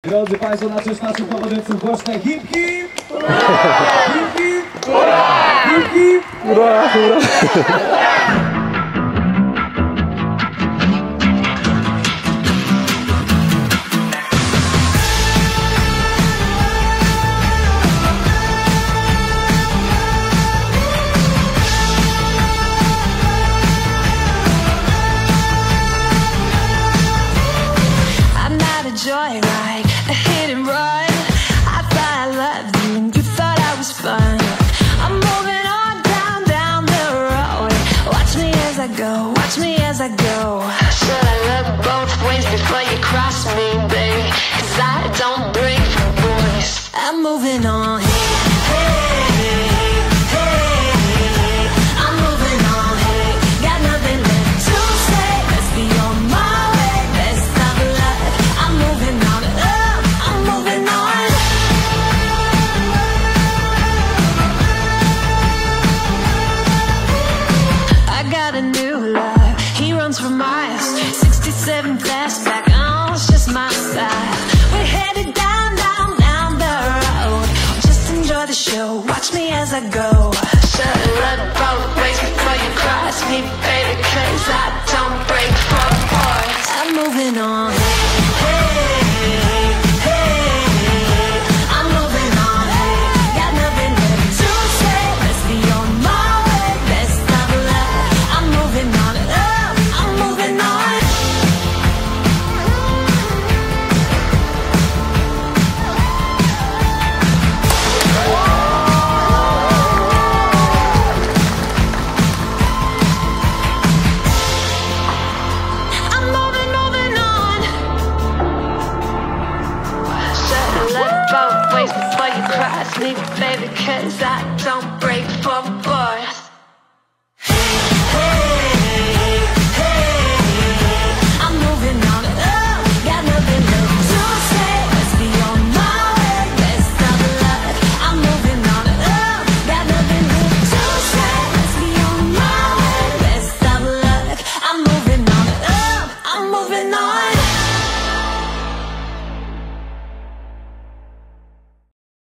Drodzy Państwo, na cześć naszych powodowców głośne hip hip! Hip hip! Hip hip! Ura, ura. Joyride, a hit and run. I thought I loved you and you thought I was fun. I'm moving on down the road. Watch me as I go, watch me as I go. Should I look both ways before you cross me, babe? 'Cause I don't break for boys. I'm moving on. For miles, 67 fastback, oh, it's just my style. We're headed down the road. Just enjoy the show, watch me as I go. Should've looked both ways before you cross me, baby, 'cause I don't break for boys. I'm moving on. Both ways before you cross me, baby, 'cause I don't break for boys.